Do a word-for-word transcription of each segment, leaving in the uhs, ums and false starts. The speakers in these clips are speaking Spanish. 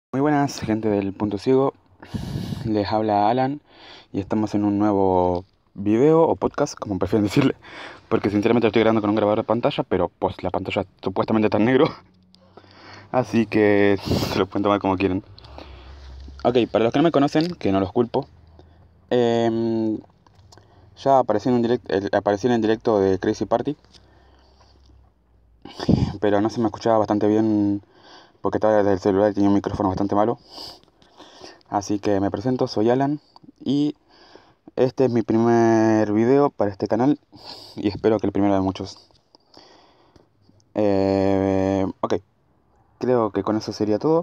Muy buenas, gente del Punto Ciego. Les habla Alan y estamos en un nuevo video o podcast, como prefieren decirle, porque sinceramente lo estoy grabando con un grabador de pantalla, pero pues la pantalla supuestamente está en negro, así que se lo pueden tomar como quieren. Ok, para los que no me conocen, que no los culpo, eh, ya aparecí en, un direct, eh, aparecí en el directo de Crazy Party, pero no se me escuchaba bastante bien porque estaba desde el celular y tenía un micrófono bastante malo. Así que me presento, soy Alan y este es mi primer video para este canal y espero que el primero de muchos. Eh, ok, creo que con eso sería todo.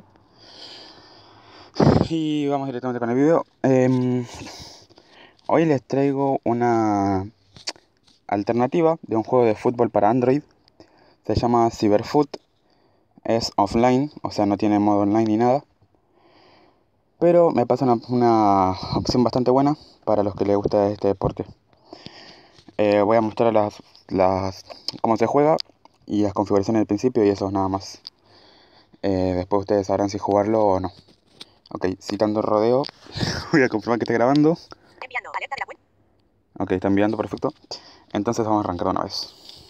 Y vamos directamente con el video. Eh, hoy les traigo una alternativa de un juego de fútbol para Android. Se llama Cyberfoot. Es offline, o sea, no tiene modo online ni nada. Pero me pasa una, una opción bastante buena para los que les gusta este deporte. Eh, voy a mostrar las, las, cómo se juega y las configuraciones del principio y eso es nada más. Eh, después ustedes sabrán si jugarlo o no. Ok, citando rodeo, voy a confirmar que esté grabando. Enviando, alerta de la cuenta. Ok, está enviando, perfecto. Entonces vamos a arrancar de una vez.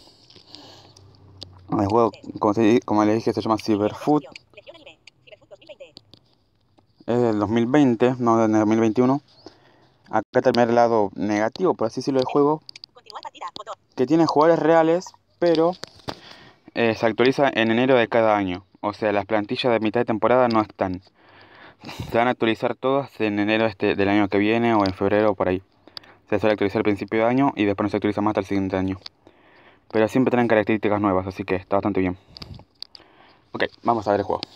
El juego, como, se, como les dije, se llama Cyberfoot. Legión Anime, Cyberfoot dos mil veinte. Es del dos mil veinte, no del dos mil veintiuno. Acá está el lado negativo, por así decirlo, del juego, Continuar partida, botón. que tiene jugadores reales, pero eh, se actualiza en enero de cada año. O sea, las plantillas de mitad de temporada no están. Se van a actualizar todas en enero este, del año que viene o en febrero o por ahí. Se suele actualizar al principio de año y después no se actualiza más hasta el siguiente año. Pero siempre traen características nuevas, así que está bastante bien. Ok, vamos a ver el juego.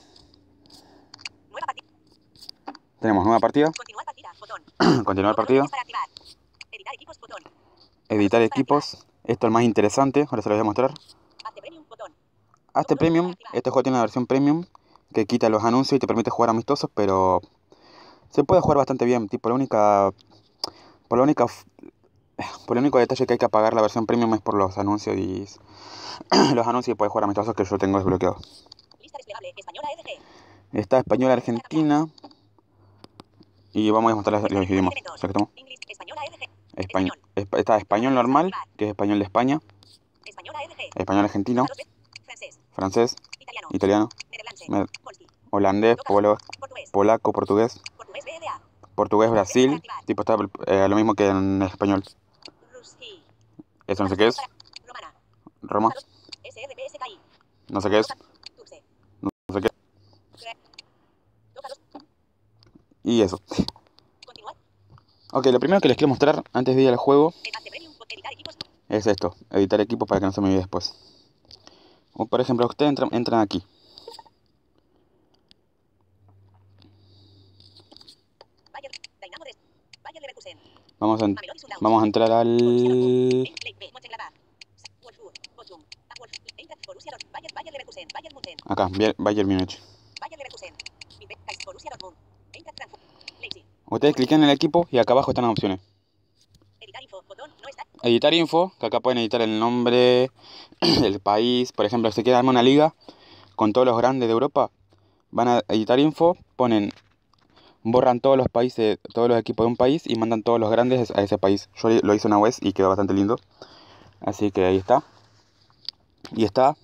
Nueva partida. Tenemos nueva partida. Continuar partida, botón. Continuar Nuevos partida. roles para activar. Editar equipos, botón. Editar Nuevos roles para equipos. Esto es el más interesante, ahora se lo voy a mostrar. Hazte premium, botón. Hazte Nuevos roles Premium. para activar. Este juego tiene una versión Premium que quita los anuncios y te permite jugar amistosos, pero se puede jugar bastante bien. Tipo, la única... Por la única... Por el único detalle que hay que apagar la versión Premium es por los anuncios y... los anuncios y puedes jugar amistosos que yo tengo desbloqueados. Lista desplegable, española F G. Está española Argentina. Y vamos a mostrar los, los idiomas. O sea que estamos... Inglés, española F G. Español, Español. está español normal, que es español de España, Española F G. español argentino, Toca dos veces. Francés. francés, Italiano. italiano, Nederlandse. me- Polski. holandés, Toca polo- portugués. polaco, portugués, Portugués B D A. portugués, Nuevos roles para Brasil, activar. tipo está eh, lo mismo que en español. Ruski. Eso no Toca sé qué dos es, para- Romana. Roma, Toca dos. S R P S K I. no sé qué es, Toca Tutsi. no sé qué, Toca dos. y eso. Continuar. Ok, lo primero que les quiero mostrar antes de ir al juego Hazte premium, editar equipos. es esto, editar equipos para que no se me olvide después. O por ejemplo, ustedes entran, entran aquí. Bayer. Dynamo Dresden. Bayer Leverkusen. Vamos a, en- Mamelodi Sundowns. vamos a entrar al... Borussia Dortmund. Leipzig, Mönchengladbach. Wolfsburg. Bochum. Wolf. Eintracht. Borussia Dortmund. Bayer. Bayer Leverkusen. Bayern München. Acá, Bier- Bayern Múnich. Bayer Leverkusen. Lübeck. Kais. Borussia Dortmund. Eintracht Frankfurt. Leipzig. Ustedes clican en el equipo y acá abajo están las opciones. Editar info. Botón. No está. Editar info, que acá pueden editar el nombre, el país. Por ejemplo, si quieren armar una liga con todos los grandes de Europa, van a editar info, ponen, borran todos los países, todos los equipos de un país y mandan todos los grandes a ese país. Yo lo hice una vez y quedó bastante lindo. Así que ahí está. Y está.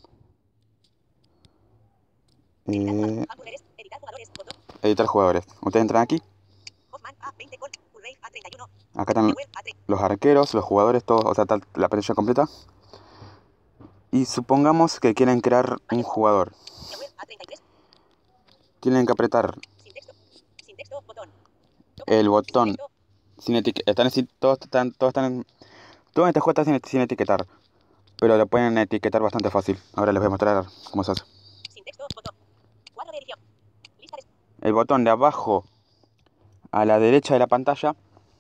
Eh, Hamburgueres. Editar jugadores. Botón. editar jugadores. Ustedes entran aquí. Hoffman. A veinte. Gol. Ulreich. A treinta y uno. Acá están Neuer. A treinta. los arqueros, los jugadores, todos, o sea, está la plantilla completa. Y supongamos que quieren crear un jugador. Neuer. A treinta y tres. Tienen que apretar Sin texto. Sin texto. Botón. el Sin botón texto. sin etiquetar. Están así, todos están, todos están, todo en este juego está sin, sin etiquetar. Pero lo pueden etiquetar bastante fácil. Ahora les voy a mostrar cómo se hace. Sin texto. Botón. Cuadro de edición. Lista de. El botón de abajo a la derecha de la pantalla.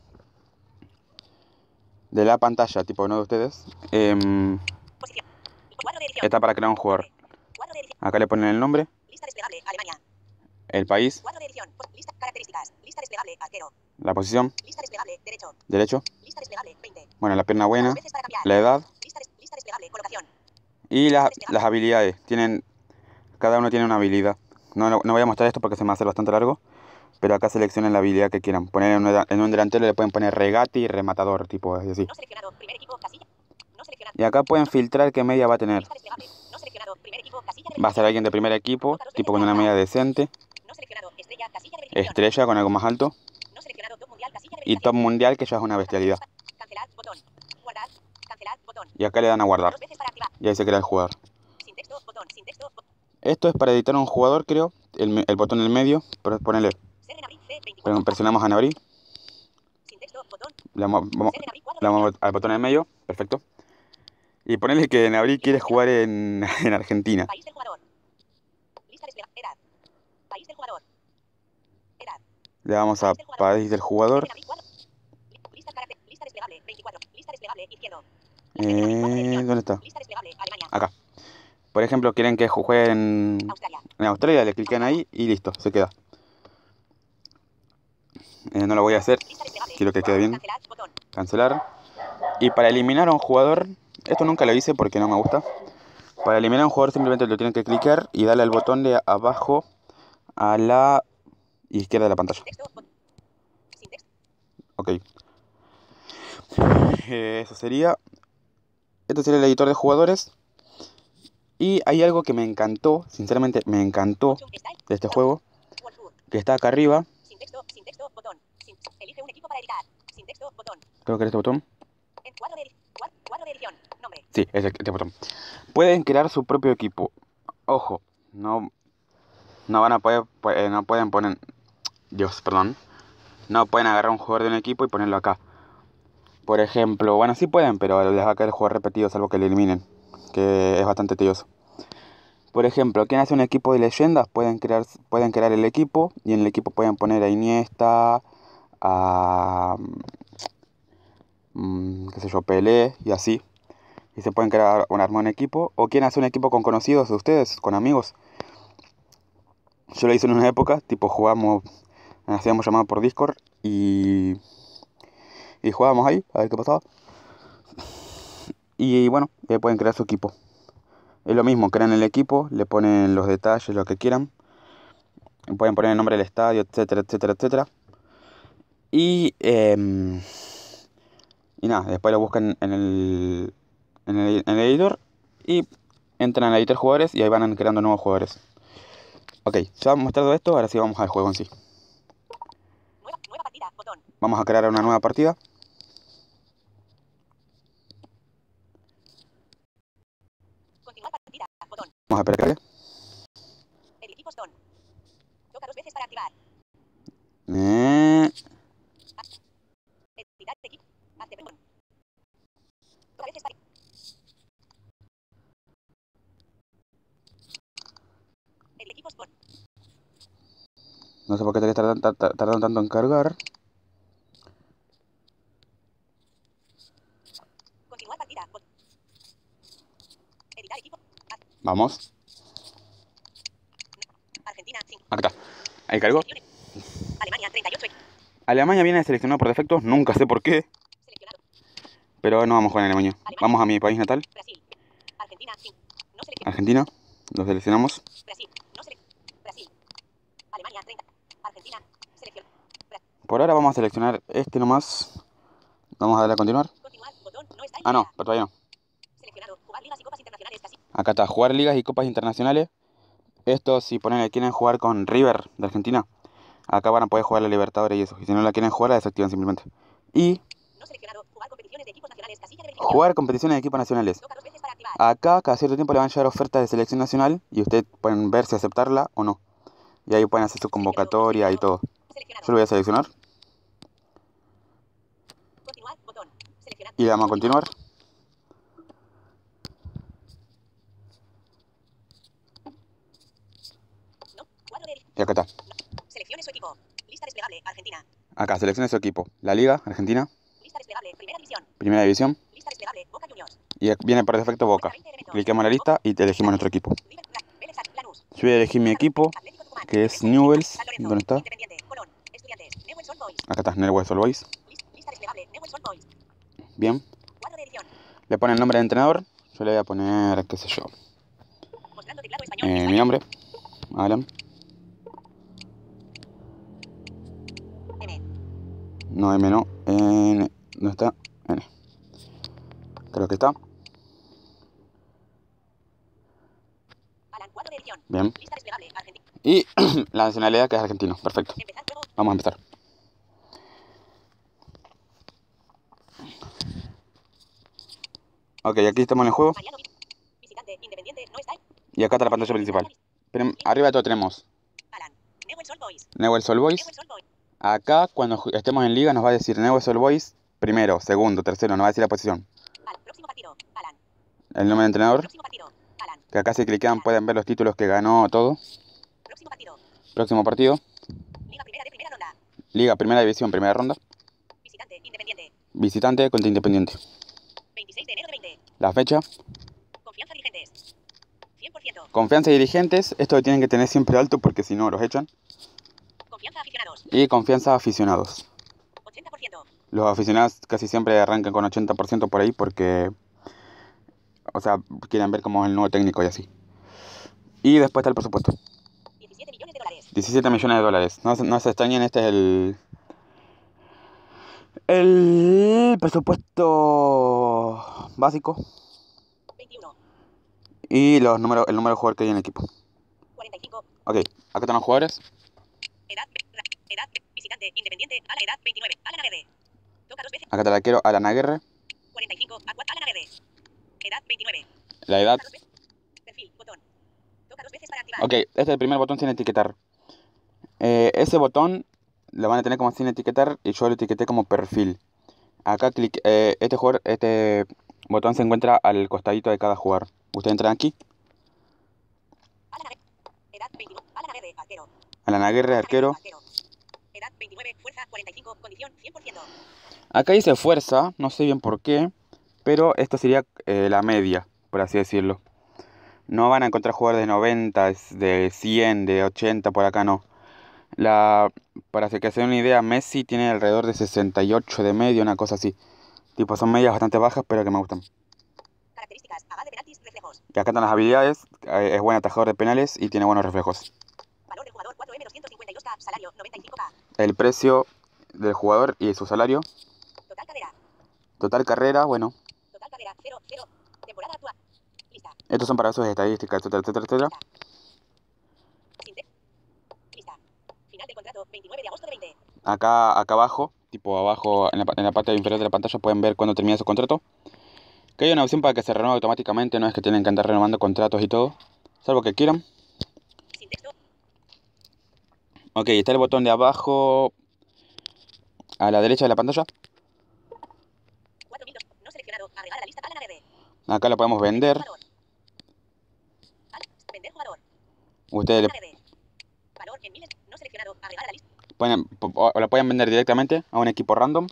De la pantalla, tipo no de ustedes. em, Posición. Cuadro de edición. está para crear un jugador. Cuadro de edición. Acá le ponen el nombre, Lista desplegable. Alemania. el país, Cuadro de edición. Pos- Lista. Características. Lista desplegable. Arquero. la posición, Lista desplegable. Derecho. derecho. Lista desplegable. veinte. Bueno, la pierna buena, Dos veces para cambiar. la edad Lista, des- lista desplegable. Colocación. y la- las habilidades. Tienen, cada uno tiene una habilidad. no, no, no voy a mostrar esto porque se me va a hacer bastante largo. Pero acá seleccionen la habilidad que quieran. Poner en un, en un delantero le pueden poner regate y rematador, tipo así. No seleccionado. Primer equipo. Casilla. No seleccionado. Y acá pueden filtrar qué media va a tener. Lista desplegable. No seleccionado. Primer equipo. Casilla de Va a ser verificación. alguien de primer equipo, Vota dos veces tipo con para una media activar. decente. No seleccionado. Estrella. Casilla de verificación. Estrella con algo más alto. No seleccionado. Top mundial. Casilla de Y top verificación. mundial, que ya es una bestialidad. Cancelar. Botón. Guardar. Cancelar. Botón. Y acá le dan a Vota guardar. dos veces para activar. Y ahí se crea el jugador. Sin texto. Botón. Sin texto. Botón. Esto es para editar a un jugador, creo. El, me- el botón en el medio. Pero ponerle. Ser en abril. C veinticuatro. Presionamos en abrir. Sin texto. Botón. Le damos, vamos, Ser en abril. Cuadro le de damos edición. al botón en el medio. Perfecto. Y ponerle que en abril quiere jugar en, en Argentina. País del jugador. Lista desplegable. Edad. País del jugador. Edad. Le damos a país del jugador. Ser en abril. Cuadro. Lista carácter. Lista desplegable. veinticuatro. Lista desplegable. Izquierdo. Eh, ¿Dónde está? Lista desplegable. Alemania. Acá. Por ejemplo, quieren que juegue en, Australia. en Australia, le clican ahí y listo, se queda. Eh, no lo voy a hacer, Lista desplegable. quiero que quede bien. Cancelar. Botón. Cancelar. Y para eliminar a un jugador, esto nunca lo hice porque no me gusta. Para eliminar a un jugador simplemente lo tienen que clicar y darle al botón de abajo a la izquierda de la pantalla. Sin texto. Botón. Sin texto. Ok. Eh, eso sería. Este sería el editor de jugadores. Y hay algo que me encantó, sinceramente me encantó Zoom style. de este juego, World Tour. que está acá arriba. Sin texto. Sin texto. Botón. Sin- Elige un equipo para editar. Sin texto. Botón. Creo que era este botón. En cuadro de, edi- cuad- cuadro de edición. Nombre. Sí, es este botón. Pueden crear su propio equipo. Ojo, no, no van a poder, pu- eh, no pueden poner, Dios, perdón, no pueden agarrar un jugador de un equipo y ponerlo acá. Por ejemplo, bueno, sí pueden, pero les va a caer jugar repetido, salvo que le eliminen, que es bastante tedioso. Por ejemplo, ¿quieren hacer un equipo de leyendas? Pueden crear, pueden crear el equipo y en el equipo pueden poner a Iniesta, a, mm, qué sé yo, Pelé y así. Y se pueden crear un armar un equipo. O quieren hacer un equipo con conocidos de ustedes, con amigos. Yo lo hice en una época, tipo jugamos, hacíamos llamada por Discord y, y jugábamos ahí, a ver qué pasaba. Y bueno, ya pueden crear su equipo. Es lo mismo, crean el equipo, le ponen los detalles, lo que quieran. Pueden poner el nombre del estadio, etcétera, etcétera, etcétera. Y, eh, y nada, después lo buscan en el, en el, en el editor y entran al editor jugadores y ahí van creando nuevos jugadores. Ok, ya hemos mostrado esto, ahora sí vamos al juego en sí. Nueva, nueva partida. Botón. Vamos a crear una nueva partida. Continuar partida. Botón. Vamos a esperar que cargue. El equipo Stone. Toca dos veces para activar. Eh, Editar equipo. Hace botón. Toca veces para. El equipo Stone. no sé por qué te tardan, tar- tar- tardan tanto en cargar. Continuar partida. Botón. Editar equipo. Haz- Vamos, Argentina cinco. acá está. Ahí cargó. Selecciones. Alemania treinta y ocho. Alemania viene seleccionado por defecto, nunca sé por qué. Seleccionado. Pero no vamos con Alemania. Vamos a mi país natal, Brasil. Argentina cinco. No seleccionado. Argentina. Lo seleccionamos. Brasil. No seleccionado. Brasil. Alemania treinta. Argentina. Selección. Brasil. Por ahora vamos a seleccionar este nomás. Vamos a darle a continuar. Continuar. Botón. No está en Ah, no, lista. pero todavía no. Seleccionado. Jugar ligas y copas internacionales. Casi. Acá está, jugar ligas y copas internacionales. Esto si ponen que quieren jugar con River de Argentina, acá van a poder jugar la Libertadores y eso. Y si no la quieren jugar, la desactivan simplemente. Y No seleccionado. Jugar competiciones de equipos nacionales. Casilla de verificación. jugar competiciones de equipos nacionales. Toca dos veces para activar. Acá cada cierto tiempo le van a llegar ofertas de selección nacional y ustedes pueden ver si aceptarla o no. Y ahí pueden hacer su convocatoria y todo. Seleccionado. Yo lo voy a seleccionar Continuar. Botón. Seleccionado. y le damos a continuar. No. Cuadro de. Y acá está. No. Seleccione su equipo. Lista desplegable. Argentina. Acá seleccione su equipo. La Liga Argentina, Lista desplegable. Primera división. Primera División. Lista desplegable. Boca Juniors. Y aquí viene por defecto Boca. veinte elementos. Cliquemos en la lista y elegimos nuestro equipo. River Plate, Vélez Sarsfield, Lanús. Yo voy a elegir mi equipo, Atlético Tucumán. que es Defensa y Newell's. San Lorenzo. ¿Dónde está? Independiente. Colón. Estudiantes. Newell's Old Boys. Acá está, Newell's Old Boys. Lis- Lista desplegable. Newell's Old Boys. Bien. Cuadro de edición. Le ponen el nombre del entrenador. Yo le voy a poner, qué sé yo, Mostrando teclado español. eh, español. mi nombre, Alan. No, M no. N. ¿Dónde está? N. Creo que está. Alan, cuadro de edición. Bien. Lista desplegable, Argentina. Y la nacionalidad que es argentino. Perfecto. Empezar juego. Vamos a empezar. Ok, aquí estamos en el juego. Mariano, visitante, independiente, no está. Y acá está la pantalla principal. Pero arriba de todo tenemos Alan, Newell's Old Boys. Newell's Old Boys. Newell's Old Boys. Acá cuando ju- estemos en liga nos va a decir Newell's Old Boys primero, segundo, tercero, nos va a decir la posición. Al próximo partido. Alan. El nombre de entrenador. Próximo partido. Alan. Que acá si cliquean pueden ver los títulos que ganó todo. Próximo partido. Próximo partido. Liga primera de primera ronda. Liga primera división, primera ronda. Visitante, independiente. Visitante contra Independiente. veintiséis de enero de veinte. La fecha. Confianza dirigentes. cien por ciento. Confianza y dirigentes. Esto lo tienen que tener siempre alto porque si no los echan. Confianza aficionados. Y confianza aficionados. ochenta por ciento. Los aficionados casi siempre arrancan con ochenta por ciento por ahí porque, o sea, quieren ver cómo es el nuevo técnico y así. Y después está el presupuesto. diecisiete millones de dólares. diecisiete millones de dólares. No, se- no se extrañen, este es el... El presupuesto básico. veintiuno. Y los números, el número de jugadores que hay en el equipo. cuarenta y cinco. Ok, acá están los jugadores. Edad. Edad. Visitante, independiente. A la edad veintinueve. Alan Aguirre. Toca dos veces. Acá está el arquero Alan Aguirre. cuarenta y cinco. A cuatro. Alan Aguirre. Edad veintinueve. La edad. Toca dos veces. Perfil. Botón. Toca dos veces para activar. Ok, este es el primer botón sin etiquetar. Eh, ese botón lo van a tener como sin etiquetar y yo lo etiqueté como perfil. Acá clic, eh, este jugador, este botón se encuentra al costadito de cada jugador. Ustedes entran aquí. Alan Aguirre. Edad veintinueve. Alan Aguirre. Arquero. Alan Aguirre, arquero. Arquero. Edad veintinueve. Fuerza cuarenta y cinco. Condición cien por ciento. Acá dice fuerza, no sé bien por qué, pero esto sería eh, la media, por así decirlo. No van a encontrar jugadores de noventa, es de cien, de ochenta, por acá no. La, para que se den una idea, Messi tiene alrededor de sesenta y ocho de media, una cosa así. Tipo, son medias bastante bajas, pero que me gustan. Características. Haga de penaltis. Reflejos. Y acá están las habilidades, eh, es buen atajador de penales y tiene buenos reflejos. Valor del jugador cuatro eme doscientos cincuenta y dos K. Salario noventa y cinco K. El precio del jugador y su salario. Total carrera. Total carrera, bueno. Total carrera cero cero. Temporada actual. Lista. Estos son para sus estadísticas, etcétera, etcétera, etcétera. Sin te- Lista. Final de contrato veintinueve de agosto de veinte. Acá, acá abajo, tipo abajo en la, pa- en la parte inferior de la pantalla pueden ver cuándo termina su contrato. Que hay una opción para que se renueve automáticamente, no es que tienen que andar renovando contratos y todo. Salvo que quieran. Sin texto. Ok, está el botón de abajo a la derecha de la pantalla. cuatro mil dos. No seleccionado. Agregar a la lista. Alan Aguirre. Acá lo podemos vender. Jugador. Al- Vender jugador. Ustedes le Alan Aguirre. Valor en miles. No seleccionado. Agregar a la lista. pueden, o o lo pueden vender directamente a un equipo random.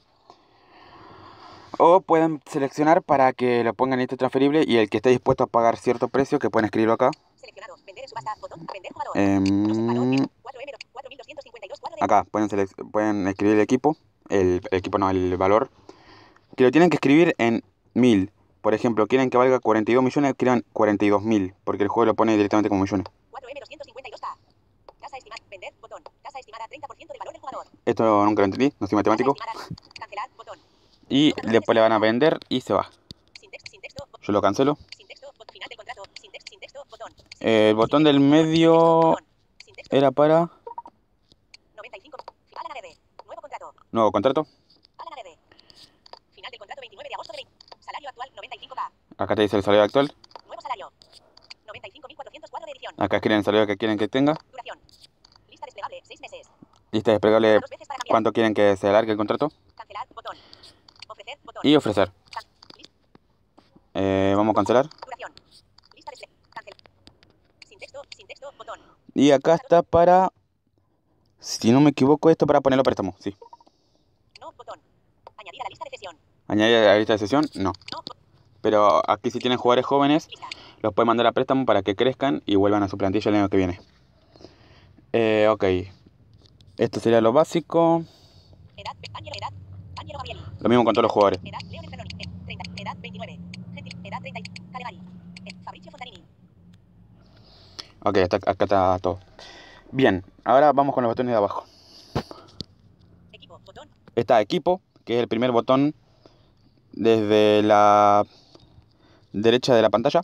O pueden seleccionar para que lo pongan en lista transferible y el que esté dispuesto a pagar cierto precio, que pueden escribirlo acá. Seleccionado. Vender en subasta. Botón. Vender jugador. Em, Valor en cuatro eme cuatro mil doscientos cincuenta y dos. Cuadro de acá pueden, selec- pueden escribir el equipo. El, el equipo no, el valor. Que lo tienen que escribir en mil. Por ejemplo, quieren que valga cuarenta y dos millones, escriban cuarenta y dos mil. Porque el juego lo pone directamente como millones. cuatro eme doscientos cincuenta y dos K. Tasa estimada. Vender. Botón. Tasa estimada treinta por ciento del valor del jugador. Esto nunca lo entendí, no soy Tasa matemático. estimada. Cancelar. Botón. Y después le van a vender y se va. Sin texto. Sin texto. bot- Yo lo cancelo. Sin texto. bot- Final de contrato. Sin texto. Sin texto. Botón. Sin Eh, el texto, botón sin del texto, botón, medio sin texto, botón. Sin texto. era para noventa y cinco. Alan Aguirre. Nuevo contrato. nuevo contrato. Alan Aguirre. Final del contrato veintinueve de agosto de veinte. Salario actual noventa y cinco K. Acá te dice el salario actual. Nuevo salario. noventa y cinco mil cuatrocientos cuadro de edición. Acá escriben el salario que quieren que tenga. Duración. Lista desplegable. seis meses. Lista desplegable Dos veces para cambiar. cuánto quieren que se alargue el contrato. Cancelar. Botón. Ofrecer. Botón. Y ofrecer. Can- lista. Eh, vamos a cancelar. Duración. Lista desple. Cancel. Sin texto. Sin texto. Botón. Y acá está para, si no me equivoco, esto para ponerlo a préstamo. Sí. No. Botón. Añadir a la lista de cesión. ¿Añadir a la lista de sesión? No. No. bo- Pero aquí si tienen jugadores jóvenes, Lista. los pueden mandar a préstamo para que crezcan y vuelvan a su plantilla el año que viene. Eh, ok. Esto sería lo básico. Edad. Ángelo. Edad. Ángelo Gabrieli. Lo mismo con todos los jugadores. Edad. Leonel Ferroni. Eh, treinta. Edad veintinueve. Gentil. Edad treinta. Calegari. Eh, Fabrizio Fontanini. Ok, hasta acá está todo. Bien, ahora vamos con los botones de abajo. Equipo. Botón. Está equipo, que es el primer botón desde la derecha de la pantalla.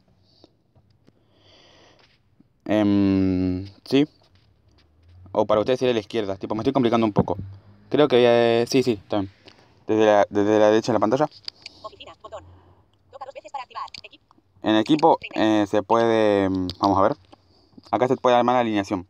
Em, sí. O para ustedes sería la izquierda. Tipo, me estoy complicando un poco. Creo que... eh, sí, sí, está bien. Desde la, desde la derecha de la pantalla. Oficina, botón. Toca dos veces para activar. Equipo. En equipo eh, se puede... mm, Vamos a ver. Acá se puede armar la alineación.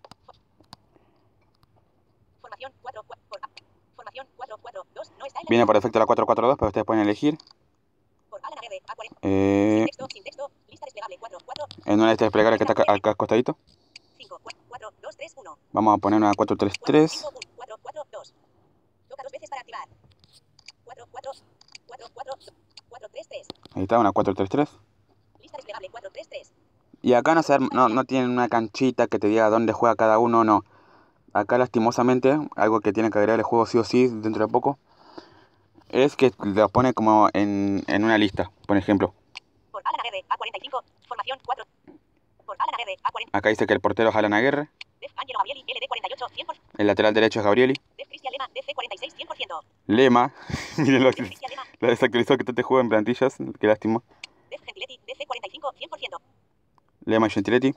Formación cuatro, cuatro, por, formación cuatro cuatro dos no está en la Viene lista. por defecto la cuatro cuatro dos, pero ustedes pueden elegir. Por Alan R, A cuarenta. Eh, Sin texto, sin texto. Lista desplegable cuatro cuatro en una lista de desplegable que está acá, acá acostadito. cinco cuatro dos tres uno. Vamos a poner una cuatro tres tres. cuatro cuatro dos. Toca dos veces para activar. cuatro cuatro cuatro cuatro cuatro tres tres. Ahí está, una cuatro tres tres. Lista desplegable cuatro tres tres. Y acá no, se, no, no tienen una canchita que te diga dónde juega cada uno, no. Acá lastimosamente, algo que tiene que agregar el juego sí o sí dentro de poco, es que lo pone como en, en una lista, por ejemplo. Por Alan R, A cuarenta y cinco. Formación cuatro. Por Alan R, A cuarenta. Acá dice que el portero es Alan Aguirre. Def Angelo Gabrieli, L D cuarenta y ocho, cien por ciento. El lateral derecho es Gabrieli. Def Cristian Lema, D C cuarenta y seis, cien por ciento. Lema. Miren lo, Def Cristian Lema. lo desactualizó que te juega en plantillas. Qué lástima. Def Gentiletti, D C cuarenta y cinco, cien por ciento. Lema y Gentiletti.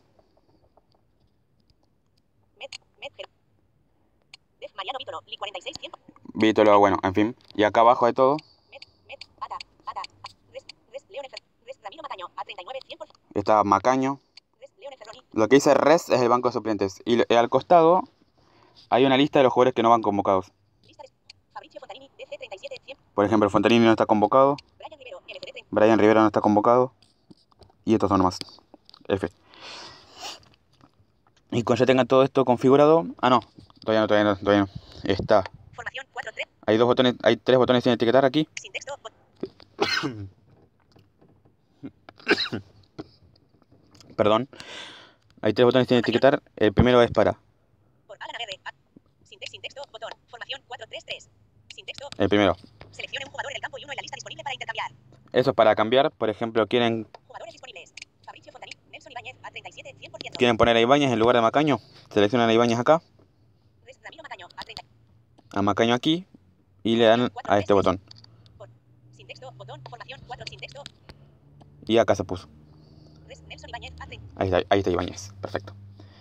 Met, Met, Def Mariano Vítolo, Li cuarenta y seis, cien por ciento. Vítolo, bueno, en fin. Y acá abajo de todo Met, Met, Ata, Ata, Res, Res, León Fer, Res, Ramiro Macaño, A treinta y nueve, cien por ciento. está Macaño. Res, León Ferroni. Lo que dice res es el banco de suplentes. Y al costado hay una lista de los jugadores que no van convocados. Lista de Fabricio Fontanini, D C treinta y siete, cien. Por ejemplo, Fontanini no está convocado. Brian Rivero, L C D treinta. Brian Rivera no está convocado. Y estos son nomás. F. Y cuando ya tengan todo esto configurado... Ah, no. Todavía no, todavía no, todavía no. Está. Formación cuatro tres. Hay dos botones, hay tres botones sin etiquetar aquí. Sin texto. Bot. Perdón. Hay tres botones sin etiquetar. El primero es para. Por Alan R. A. Sin, te sin texto. Botón. Formación cuatro tres tres. Sin texto. El primero. Seleccione un jugador en el campo y uno en la lista disponible para intercambiar. Eso es para cambiar. Por ejemplo, quieren, Jugadores disponibles. Fabricio Fontanini, Nelson Ibáñez, A treinta y siete, cien por ciento. quieren poner a Ibáñez en lugar de Macaño. Seleccionan a Ibáñez acá. Res, Ramiro Macaño, A treinta. A Macaño aquí. Y le dan a este botón. Por. Sin texto. Botón. Formación cuatro sin texto. Y acá se puso. Res, Nelson Ibáñez, A treinta. Ahí está, ahí está Ibáñez. Perfecto.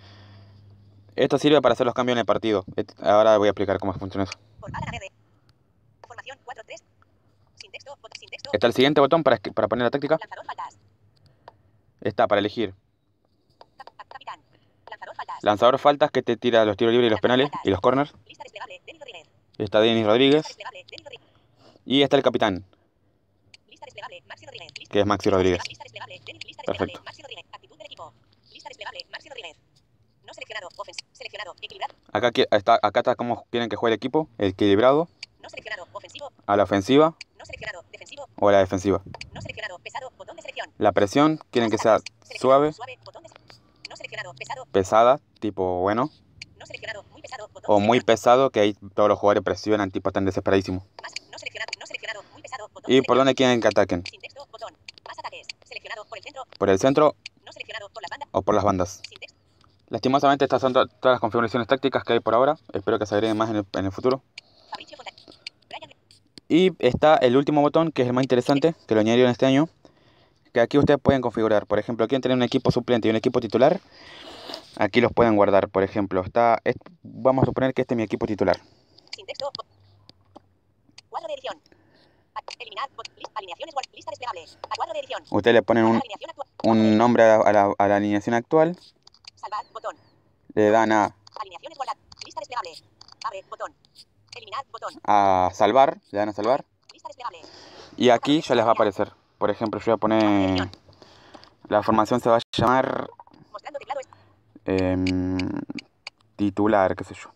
Esto sirve para hacer los cambios en el partido. Ahora voy a explicar cómo funciona eso. Por Alan R. Formación cuatro tres. Sin texto. Bot, sin texto. Está el siguiente botón para, para poner la táctica. Lanzador faltas. Está para elegir. Cap- Capitán. Lanzador faltas. Lanzador faltas que te tira los tiros libres y los penales y los corners. Lista desplegable. Denis Rodríguez. Está Denis Lista Rodríguez. desplegable. Denis Rodríguez. Y está el capitán, Lista desplegable. Maxi Rodríguez. Lista- que es Maxi Rodríguez. Lista desplegable. Denis. Lista Perfecto. desplegable. Maxi Rodríguez. Actitud del equipo. Lista desplegable. Maxi Rodríguez. No seleccionado. Ofensivo. Seleccionado. Equilibrado. Acá qui- está, acá está cómo quieren que juegue el equipo. Equilibrado, No seleccionado. Ofensivo. a la ofensiva No seleccionado. Defensivo. o a la defensiva. No seleccionado. Pesado. Botón de selección. La presión quieren que sea Seleccionado, suave, Suave. Botón de No seleccionado. Pesado. pesada, tipo bueno, No seleccionado. Muy pesado. Botón o de muy selección. pesado, que ahí todos los jugadores presionan, tipo están desesperadísimos. Más. No seleccionado. No seleccionado. Muy pesado. Botón de ¿Y por selección. dónde quieren que ataquen? Sin texto. Botón. Más ataques. Seleccionado. Por el centro. ¿Por el centro No seleccionado. Por las bandas. o por las bandas? Sin texto. Lastimosamente estas son to- todas las configuraciones tácticas que hay por ahora. Espero que se agreguen más en el, en el futuro. Fabricio Fontanini. Brian. Y está el último botón, que es el más interesante, que lo añadieron este año, que aquí ustedes pueden configurar. Por ejemplo, quieren tener un equipo suplente y un equipo titular, aquí los pueden guardar. Por ejemplo, está, es- vamos a suponer que este es mi equipo titular. Sin texto. Bo- Cuadro de edición. A- Eliminar. Bot- list- alineaciones. guard- Lista desplegable. A cuadro de edición. Ustedes le ponen A la un, alineación actual. un nombre a la, a la- a la alineación actual, Salvar. Botón. le dan a, Alineaciones guardar. Lista desplegable. Abre. Botón. Eliminar. Botón. a salvar, le dan a salvar, Lista desplegable. y aquí ya les va a aparecer. Por ejemplo, yo voy a poner, la formación se va a llamar Mostrando teclado. es- em, titular, qué sé yo.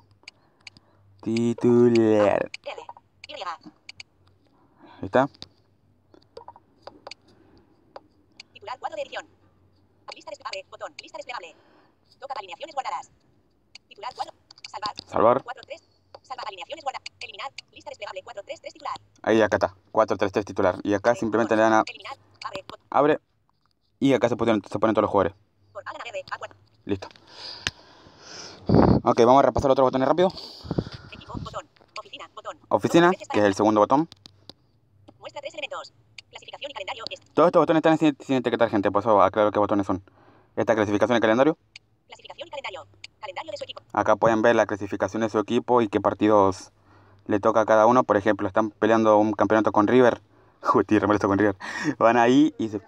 Titular. R. Y. Ahí está. Titular. Cuadro de edición. Lista desplegable. Botón. Lista desplegable. Toca alineaciones guardadas. Titular. Cuadro. Salvar. Salvar. cuatro tres. Salvar alineaciones guardadas. Eliminar. Lista desplegable. cuatro tres tres titular. Ahí acá está. cuatro tres tres titular. Y acá Abre, simplemente botón. le dan a Eliminar. Abre. Bot- abre. Y acá se ponen, se ponen todos los jugadores. Por Alan R. A cuatro. Listo. Ok, vamos a repasar otros botones rápido. Equipo. Botón. Oficina. Botón. Oficina, que es el segundo botón. Muestra tres elementos. Clasificación y calendario. Es- Todos estos botones están sin, sin etiquetar, gente, por eso aclaro qué botones son. Esta clasificación y calendario. Clasificación y calendario. Calendario de su equipo. Acá pueden ver la clasificación de su equipo y qué partidos le toca a cada uno. Por ejemplo, están peleando un campeonato con River. Uy, tío, me molesto con River. Van ahí y se,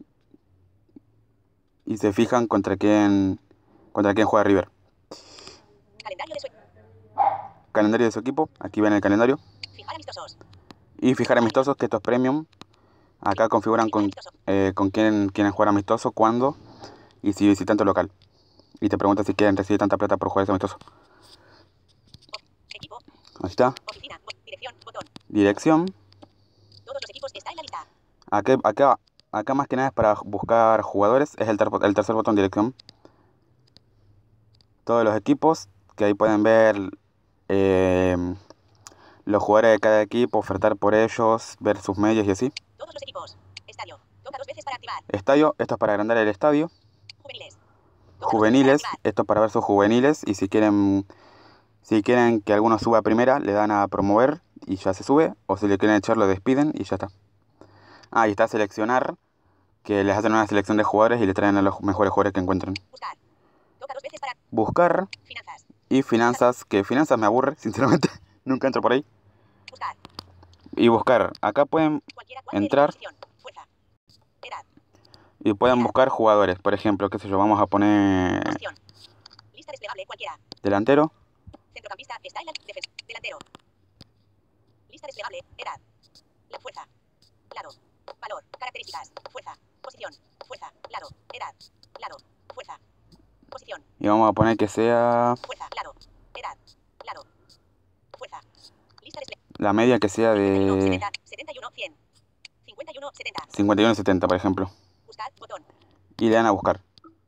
y se fijan contra quién, contra quién juega River. Calendario de su Calendario de su equipo. Aquí ven el calendario. Fijar amistosos. Y fijar amistosos, que esto es premium. Acá configuran con, eh, con quién quieren jugar amistoso, cuándo y si visitante local. Y te pregunta si quieren recibir tanta plata por jugar ese amistoso. Equipo. Ahí está. Oficina. bo- Dirección. Botón. Dirección. Todos los equipos están en la lista. Acá, acá, acá más que nada es para buscar jugadores. Es el, ter- el tercer botón, dirección. Todos los equipos, que ahí pueden ver eh, los jugadores de cada equipo, ofertar por ellos, ver sus medios y así. Todos los equipos. Estadio. Toca dos veces para activar. Estadio, esto es para agrandar el estadio. Juveniles. Toca dos veces Juveniles, para activar. esto es para ver sus juveniles. Y si quieren, si quieren que alguno suba a primera, le dan a promover y ya se sube. O si le quieren echar, lo despiden y ya está. Ah, y está seleccionar, que les hacen una selección de jugadores y le traen a los mejores jugadores que encuentren. Buscar. Toca dos veces para Buscar finanzas. y finanzas, que finanzas me aburre, sinceramente. Nunca entro por ahí. Buscar. Y buscar. Acá pueden Cualquiera cuadro de entrar posición. Fuerza. Edad. y pueden buscar jugadores. Por ejemplo, qué sé yo, vamos a poner Posición. Lista desplegable cualquiera. delantero. Centrocampista está en la defensa. Delantero. Lista desplegable. Edad. La fuerza. Lado. Valor. Características. Fuerza. Posición. Fuerza. Lado. Edad. Lado. Fuerza. Posición. Y vamos a poner que sea Fuerza. Lado. Edad. Lado. Fuerza. Lista desplegable. la media que sea de setenta, setenta y uno, cien. cincuenta y uno, setenta. cincuenta y uno setenta, por ejemplo. Buscar. Botón. Y le dan a buscar.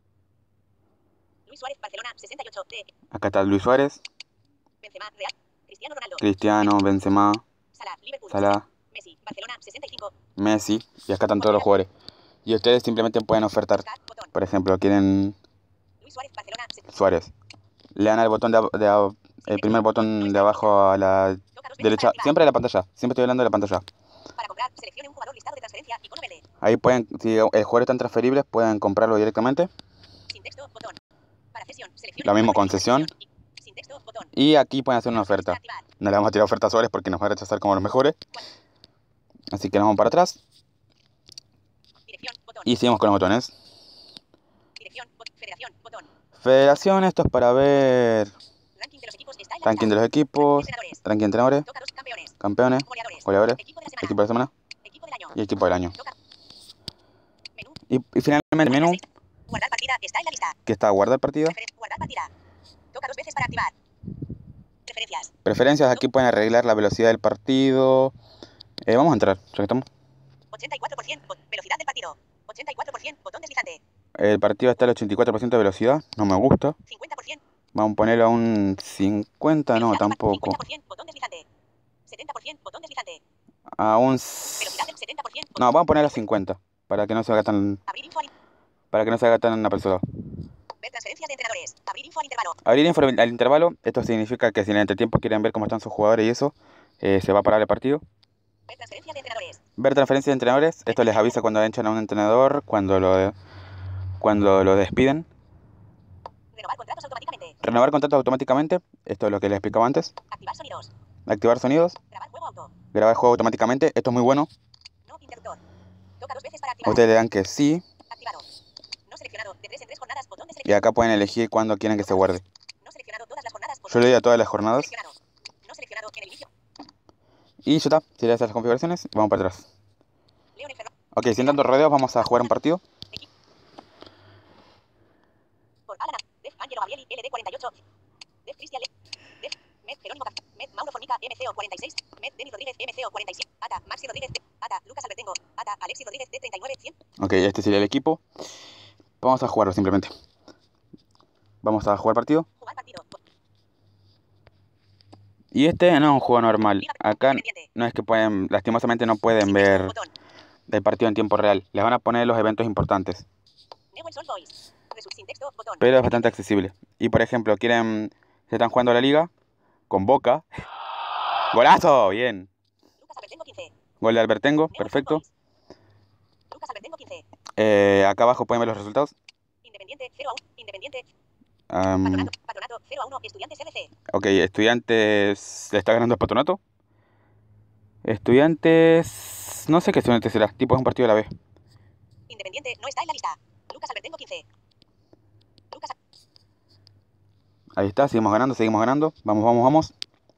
Luis Suárez, Barcelona, sesenta y ocho. D. Acá está Luis Suárez, Benzema, Real. Cristiano Ronaldo. Cristiano, Benzema, Salah, Liverpool. Salah, Messi, Barcelona, sesenta y cinco. Messi. Y acá están todos los jugadores. Y ustedes simplemente pueden ofertar. Buscar. Botón. Por ejemplo, quieren Luis Suárez, Barcelona. se- Suárez. Le dan al botón de, ab- de ab- el primer botón de abajo a la Toca dos veces derecha. para activar. Siempre de la pantalla. Siempre estoy hablando de la pantalla. Para comprar, seleccione un jugador listado de transferencia. Icono verde. Ahí pueden, si el jugador está en transferibles, pueden comprarlo directamente. Sin texto, botón. Para cesión, seleccione Lo un mismo jugador con de sesión. transferencia. Y- Sin texto, botón. Y aquí pueden hacer una Para oferta. activar. No le vamos a tirar ofertas a Suárez porque nos va a rechazar como los mejores. Así que nos vamos para atrás. Dirección, botón. Y seguimos con los botones. Dirección, bot- federación, botón. Federación, esto es para ver Ranking de los equipos está en la ranking de lista. los equipos, Entrenadores. ranking de entrenadores, Toca dos campeones. campeones, Goleadores. goleadores, Equipo de la semana. equipo de la semana Equipo del año. y equipo del año. Toca. Menú. Y, y finalmente el menú, Guardar partida está en la lista. que está guardar partida. Referen- Guardar partida. Toca dos veces para activar. Preferencias. Preferencias, aquí pueden arreglar la velocidad del partido. Eh, vamos a entrar, ya que estamos. ochenta y cuatro por ciento. bot- Velocidad del partido. ochenta y cuatro por ciento. Botón deslizante. El partido está al ochenta y cuatro por ciento de velocidad, no me gusta. cincuenta por ciento. Vamos a ponerlo a un cincuenta, no, Velocidad del par- tampoco. cincuenta por ciento. Botón deslizante. setenta por ciento. Botón deslizante. A un... Velocidad del setenta por ciento. No, vamos a ponerlo a cincuenta, para que no se haga tan, Abrir info al, para que no se haga tan apresurado. ver transferencias de entrenadores. Abrir info al intervalo. Abrir info al intervalo, esto significa que si en el entretiempo quieren ver cómo están sus jugadores y eso, eh, se va a parar el partido. Ver transferencias de entrenadores. Ver transferencias de entrenadores, esto les avisa cuando echan a un entrenador, cuando lo, cuando lo despiden. Renovar contratos automáticamente. Renovar contratos automáticamente, esto es lo que les explicaba antes. Activar sonidos. Activar sonidos, Grabar juego auto. grabar juego automáticamente, esto es muy bueno. No interruptor. Toca dos veces para activar. Ustedes le dan que sí Activado. No seleccionado. De tres en tres jornadas. Botón de y selección. acá pueden elegir cuándo quieren que se guarde. No seleccionado todas las jornadas. Yo le doy a todas las jornadas Seleccionado. No seleccionado en el inicio. y ya está, si le das a las configuraciones, vamos para atrás. León enfermo. Ok, sin tantos rodeos, vamos a jugar un partido. Por Alana. Def Angelo Gabrieli. L D cuarenta y ocho. Def Cristian Le. Def. Med Jerónimo Cap. Med Mauro Formica. M C O cuarenta y seis. Med Denis Rodríguez. M C O cuarenta y siete. Ata. Maxi Rodríguez. D. Ata. Lucas Albertengo. Ata. Alexis Rodríguez. D treinta y nueve. cien. Ok, este sería el equipo. Vamos a jugarlo simplemente. Vamos a jugar partido. Jugar partido. Y este no es un juego normal. Liga Acá independiente. no es que pueden, lastimosamente no pueden Sin ver texto, botón. el partido en tiempo real. Les van a poner los eventos importantes. Newell's Old Boys. Resu- Sin texto. Botón. Pero es bastante accesible. Y por ejemplo, quieren, se están jugando la liga con Boca. ¡Golazo! Bien. Lucas Albertengo quince. Gol de Albertengo, Newell's Old perfecto. Boys. Lucas Albertengo quince. Eh, acá abajo pueden ver los resultados. Independiente cero a uno. Independiente. Am, Patronato. Patronato cero a uno. Estudiantes F C. ok, Estudiantes le está ganando el Patronato. Estudiantes... No sé qué Estudiantes será. Tipo es un partido de la B. Independiente no está en la lista. Lucas Albertengo quince. Lucas Ahí está, seguimos ganando, seguimos ganando. Vamos, vamos, vamos.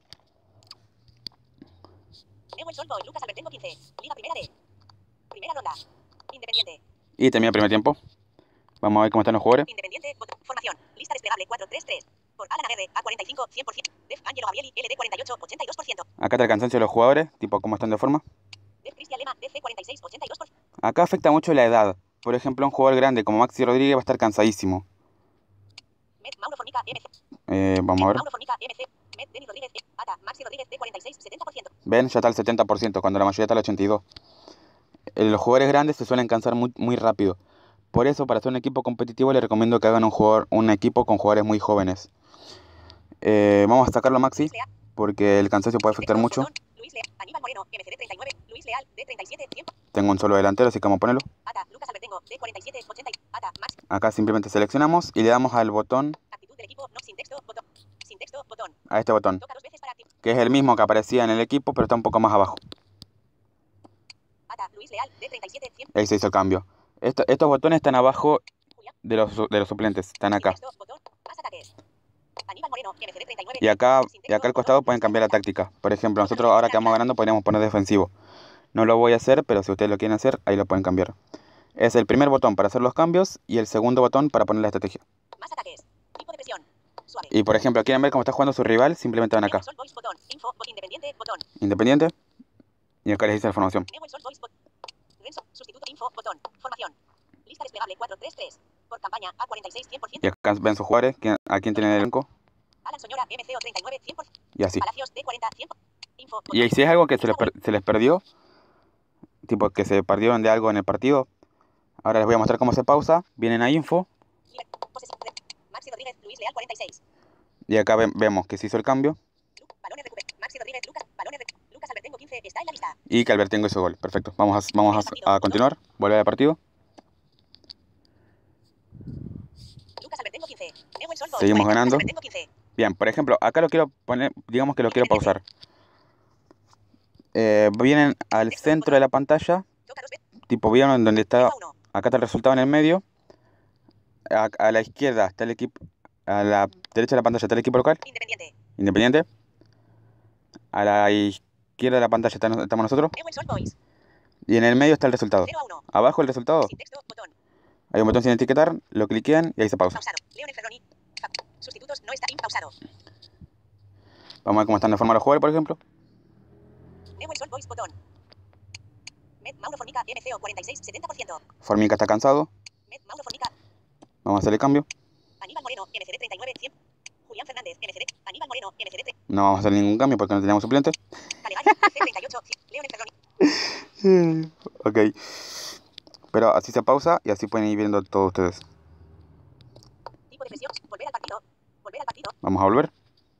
Newell's Old Boys. Lucas Albertengo quince. Liga Primera D. Primera ronda. Independiente. Y termina el primer tiempo. Vamos a ver cómo están los jugadores. Independiente. bot- Formación. Lista desplegable cuatro tres tres. Por Alan Aguirre. A cuarenta y cinco. cien por ciento. Def Angelo Gabrieli. L D cuarenta y ocho. ochenta y dos por ciento. Acá está el cansancio de los jugadores, tipo cómo están de forma. Def Cristian Lema. D C cuarenta y seis. ochenta y dos por ciento. Acá afecta mucho la edad. Por ejemplo, un jugador grande como Maxi Rodríguez va a estar cansadísimo. Med Mauro Formica. M C. Eh, vamos a Med ver. Mauro Formica. M C. Med Denis Rodríguez. E. Ata. Maxi Rodríguez. D cuarenta y seis. setenta por ciento. Ven, ya está el setenta por ciento, cuando la mayoría está al ochenta y dos por ciento. Eh, los jugadores grandes se suelen cansar muy, muy rápido. Por eso, para hacer un equipo competitivo, les recomiendo que hagan un, jugador, un equipo con jugadores muy jóvenes. Eh, vamos a sacarlo a Maxi, Luis Leal. porque el cansancio puede afectar Texto, mucho. botón. Luis Leal. Aníbal Moreno. M C D treinta y nueve. Luis Leal. D treinta y siete. cien. Tengo un solo delantero, así que vamos a ponerlo. Ata. Lucas Albertengo. D cuarenta y siete. ochenta. Ata. Max. Acá simplemente seleccionamos y le damos al botón, Actitud del equipo. No sin texto. Botón. Sin texto. Botón. a este botón, Toca dos veces para activar. que es el mismo que aparecía en el equipo, pero está un poco más abajo. Ata. Luis Leal. D treinta y siete. cien. Ahí se hizo el cambio. Esto- estos botones están abajo Julián. de los, su- de los suplentes, están Sin acá. texto. Botón. Más ataques. Aníbal Moreno. M C D treinta y nueve. Y acá, Sin y texto, acá al botón. costado pueden Luis cambiar la Leal. táctica. Por ejemplo, nosotros ahora que vamos ganando podríamos poner defensivo. No lo voy a hacer, pero si ustedes lo quieren hacer, ahí lo pueden cambiar. Es el primer botón para hacer los cambios y el segundo botón para poner la estrategia. Más ataques. Tipo de presión. Suave. Y por ejemplo, quieren ver cómo está jugando su rival, simplemente van acá. Newell's Old Boys. Botón. Info. Bot- Independiente. Botón. Independiente. Y acá les dice la formación. Newell's Old Boys. Bot- Renzo. Sustituto. Info. Botón. Formación. Lista desplegable cuatro tres tres. Por campaña. A cuarenta y seis. cien por ciento. Y acá ven sus jugadores, quién- a quién tienen el elenco. Alan Soñora. M C O treinta y nueve. cien por ciento. Y así. Palacios. D cuarenta. cien por ciento. Info. Y ahí si es algo que se les, per- se les perdió, tipo que se perdieron de algo en el partido, ahora les voy a mostrar cómo se pausa. Vienen a info Posesión. Maxi Rodríguez. Luis Leal. cuarenta y seis. y acá ven- vemos que se hizo el cambio Lu- Balones recuperados. Maxi Rodríguez. Lucas. Balones recuperados. Lucas Albertengo quince. Está en la lista. y que Albertengo hizo gol. Perfecto. Vamos a, vamos a, a continuar. Volver al partido. Lucas Albertengo quince. Newell's Old Boys. Seguimos cuarenta. ganando. Lucas Albertengo quince. Bien, por ejemplo, acá lo quiero poner, digamos que lo quiero pausar. Eh, vienen al centro de la pantalla, Toca dos veces. tipo vieron donde está, Uno a uno. acá está el resultado en el medio. A, a la izquierda está el equipo, a la derecha de la pantalla está el equipo local, Independiente. Independiente. A la izquierda de la pantalla está- estamos nosotros. Newell's Old Boys. Y en el medio está el resultado. cero a uno. Abajo el resultado, Sin texto. Botón. hay un botón sin etiquetar, lo cliquean y ahí se pausa. Pausado. Leonel Ferroni. Fa- Sustitutos. No está impausado. Vamos a ver cómo están de forma los jugadores, por ejemplo. Newell's Old Boys. Botón. Med Mauro Formica. M C O cuarenta y seis. setenta por ciento. Formica está cansado, Med Mauro Formica. vamos a hacer el cambio. Aníbal Moreno. M C D treinta y nueve. cien. Julián Fernández. M C D. Aníbal Moreno. M C D treinta. No vamos a hacer ningún cambio porque no tenemos suplente. Calegari. C treinta y ocho. cien. Leonel Ferroni. Ok. Pero así se pausa y así pueden ir viendo todos ustedes. Tipo de presión. Volver al partido. Volver al partido. Vamos a volver.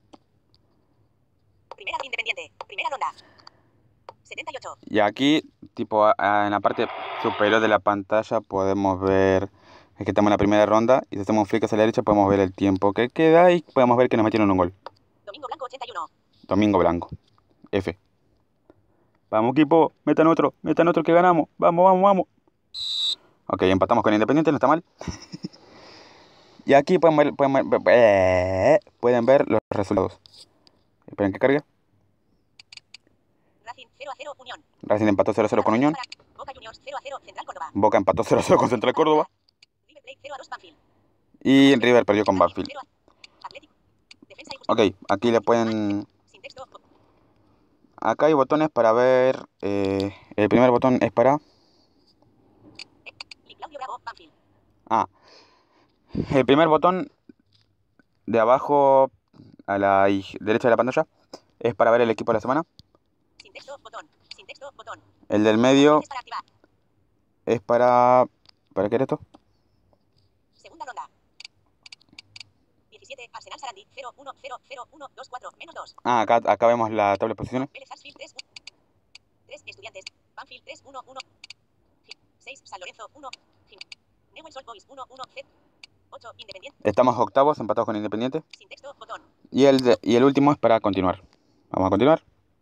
Primera Independiente. Primera ronda. setenta y ocho. Y aquí, tipo, a- a- en la parte superior de la pantalla podemos ver, es que estamos en la primera ronda y si hacemos un flick hacia la derecha podemos ver el tiempo que queda y podemos ver que nos metieron un gol. Domingo Blanco ochenta y uno. Domingo Blanco. F. Vamos equipo, metan otro, metan otro que ganamos. Vamos, vamos, vamos. Ok, empatamos con Independiente, no está mal. Y aquí pueden ver, pueden ver, eh, pueden ver los resultados. Esperen que cargue. Racing cero a cero. Unión. Racing empató cero a cero con Unión. Boca Juniors cero a cero. Central Córdoba. Boca empató cero a cero con Central Córdoba. River Plate cero a dos. Banfield. Y River perdió con Banfield. cero a- Atlético. Defensa y Justicia. Ok, aquí le pueden... Sin texto. Bo- Acá hay botones para ver... eh, el primer botón es para... Li- Claudio Bravo. Banfield. Ah. El primer botón de abajo a la ij- derecha de la pantalla es para ver el equipo de la semana. Sin texto. Botón. Sin texto. Botón. El del medio Es para activar. es para... ¿Para qué era esto? Segunda ronda. diecisiete. siete, Arsenal Sarandí, cero, uno, cero, cero, uno, dos, cuatro, menos dos. Ah, acá, acá vemos la tabla de posiciones. Vélez Sarsfield tres, tres, Estudiantes, Banfield tres, uno, uno, seis, San Lorenzo uno, Newell's Old Boys uno, uno, ocho, Independiente. Estamos octavos, empatados con Independiente. Sin texto, botón. Y el, de- y el último es para continuar. Vamos a continuar.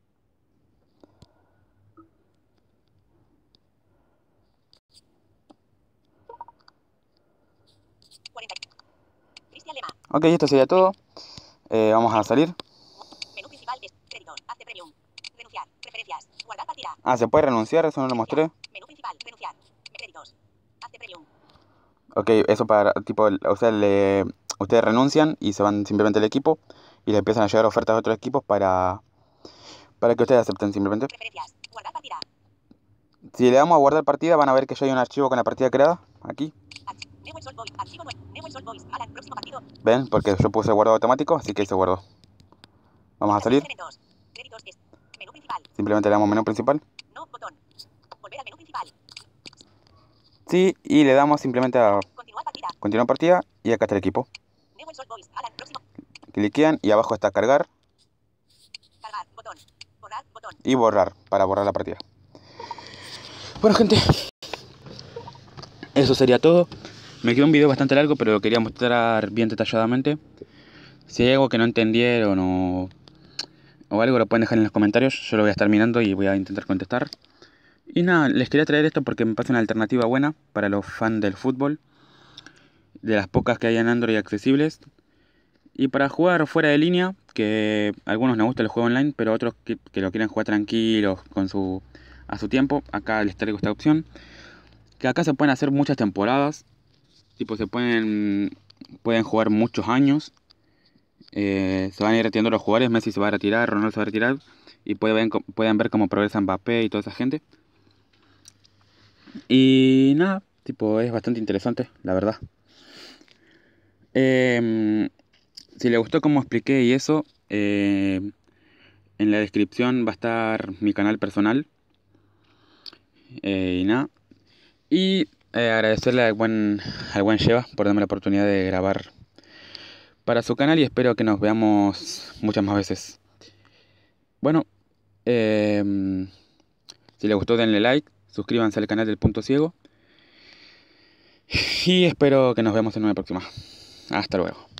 cuarenta. Cristian Lema. Ok, esto sería todo. Eh, vamos a salir. Menú principal es crédito, hazte premium. Renunciar, preferencias, guardar partida. Ah, ¿se puede renunciar? Eso no lo mostré. Menú principal, renunciar. Créditos. Hazte premium. Ok, eso para, tipo, o sea, le, ustedes renuncian y se van simplemente al equipo y le empiezan a llegar ofertas de otros equipos para, para que ustedes acepten simplemente. Preferencias, guardar partida. Si le damos a guardar partida, van a ver que ya hay un archivo con la partida creada, aquí. Arch- Newell's Old Boys, archivo nueve. Newell's Old Boys, Alan, próximo partido. ¿Ven? Porque yo puse guardado automático, así que ahí se guardó. Vamos a salir. Elementos. Créditos es. Menú principal. Simplemente le damos menú principal. No, botón. Volver al menú principal. Sí, y le damos simplemente a Continuar partida. continuar partida y acá está el equipo. Newell's Old Boys, Alan, próximo. Cliquean y abajo está cargar Cargar, botón. Borrar, botón. y borrar para borrar la partida. Bueno, gente, eso sería todo. Me quedó un video bastante largo, pero lo quería mostrar bien detalladamente. Si hay algo que no entendieron o, o algo, lo pueden dejar en los comentarios. Yo lo voy a estar mirando y voy a intentar contestar. Y nada, les quería traer esto porque me parece una alternativa buena para los fans del fútbol, de las pocas que hay en Android accesibles. Y para jugar fuera de línea, que a algunos les gusta el juego online, pero otros que, que lo quieren jugar tranquilos, con su, a su tiempo, acá les traigo esta opción. Que acá se pueden hacer muchas temporadas, tipo se pueden, pueden jugar muchos años. Eh, se van a ir retirando los jugadores, Messi se va a retirar, Ronaldo se va a retirar. Y pueden, pueden ver cómo progresa Mbappé y toda esa gente. Y nada, tipo es bastante interesante, la verdad. Eh, si les gustó cómo expliqué y eso, eh, en la descripción va a estar mi canal personal. Eh, y nada. Y eh, agradecerle al buen, al buen Sheva por darme la oportunidad de grabar para su canal y espero que nos veamos muchas más veces. Bueno, eh, si les gustó denle like, suscríbanse al canal del Punto Ciego y espero que nos veamos en una próxima. Hasta luego.